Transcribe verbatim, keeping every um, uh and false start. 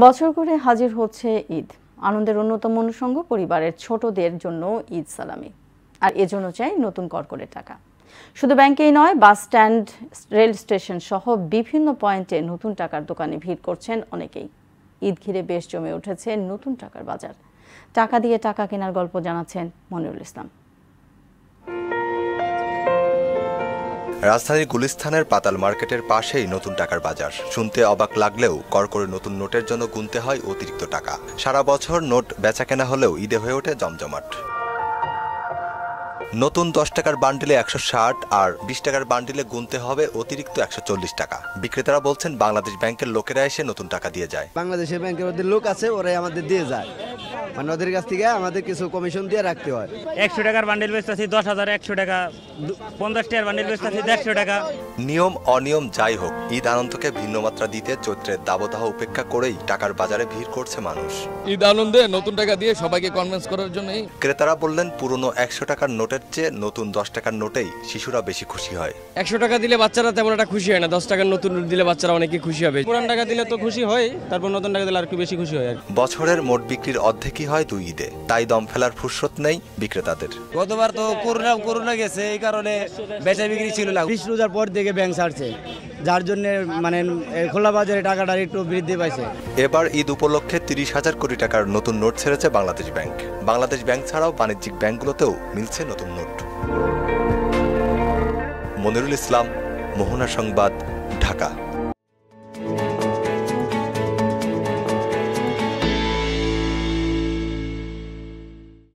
বছর ঘুরে হাজির হচ্ছে ঈদ। আনন্দের অন্যতম অনুষঙ্গ পরিবারের ছোটদের জন্য ঈদ সালামি, আর এজন্য চাই নতুন কড়কড়ে টাকা। শুধু ব্যাংকেই নয়, বাস স্ট্যান্ড, রেল স্টেশন সহ বিভিন্ন পয়েন্টে নতুন টাকার দোকানে ভিড় করছেন অনেকেই। ঈদ ঘিরে বেশ জমে উঠেছে নতুন টাকার বাজার। টাকা দিয়ে টাকা কেনার গল্প জানাচ্ছেন মনিরুল ইসলাম। রাজধানীর গুলিস্তানের পাতাল মার্কেটের পাশেই নতুন টাকার বাজার। শুনতে অবাক লাগলেও কড়কড়ে নতুন নোটের জন্য গুনতে হয় অতিরিক্ত টাকা। সারা বছর নোট বেচাকেনা হলেও ঈদে হয়ে ওঠে জমজমাট। নতুন দশ টাকার বান্ডিলে একশো ষাট আর বিশ টাকার বান্ডিলে গুনতে হবে অতিরিক্ত একশো চল্লিশ টাকা। বিক্রেতারা বলছেন বাংলাদেশ ব্যাংকের লোকেরা এসে নতুন টাকা দিয়ে যায়। বাংলাদেশের ব্যাংকের ওদের লোক আছে, ওরাই আমাদের দিয়ে যায়, মানে ওদের কাছ থেকে আমাদের কিছু কমিশন দিয়ে রাখতে হয়। একশো টাকার বান্ডিল বেচতেছি দশ হাজার একশো টাকা, পঞ্চাশ টাকার বান্ডিল বেচতেছি দেড়শো টাকা। নিয়ম অনিয়ম যাই হোক, ঈদ আনন্দকে ভিন্ন মাত্রা দিতে চৈত্রের দাবদাহ উপেক্ষা করেই টাকার বাজারে ভিড় করছে মানুষ। ঈদ আনন্দে নতুন টাকা দিয়ে সবাইকে কনভিন্স করার জন্যই। ক্রেতারা বললেন পুরনো একশো টাকার নোটের চেয়ে নতুন দশ টাকার নোটেই শিশুরা বেশি খুশি হয়। একশো টাকা দিলে বাচ্চারা তেমন একটা খুশি হয় না, দশ টাকার নতুন দিলে বাচ্চারা অনেকে খুশি হবে। পুরান টাকা দিলে তো খুশি হয়, তারপর নতুন টাকা দিলে আর একটু বেশি খুশি হয়। বছরের মোট বিক্রির অর্ধেকই হয় দুই ঈদে, তাই দম ফেলার ফুরসত নেই বিক্রেতাদের। গতবার তো করোনা করোনা গেছে, এই কারণে বেচা বিক্রি ছিল না। বিশ রোজার পর থেকে ব্যাংক ছাড়ছে, যার জন্য মানে খোলা বাজারে টাকাটা একটু বৃদ্ধি পাইছে। এবার ঈদ উপলক্ষে তিরিশ হাজার কোটি টাকার নতুন নোট ছেড়েছে বাংলাদেশ ব্যাংক। বাংলাদেশ ব্যাংক ছাড়াও বাণিজ্যিক ব্যাংকগুলোতেও মিলছে নতুন নোট। মনিরুল ইসলাম, মোহনা সংবাদ, ঢাকা।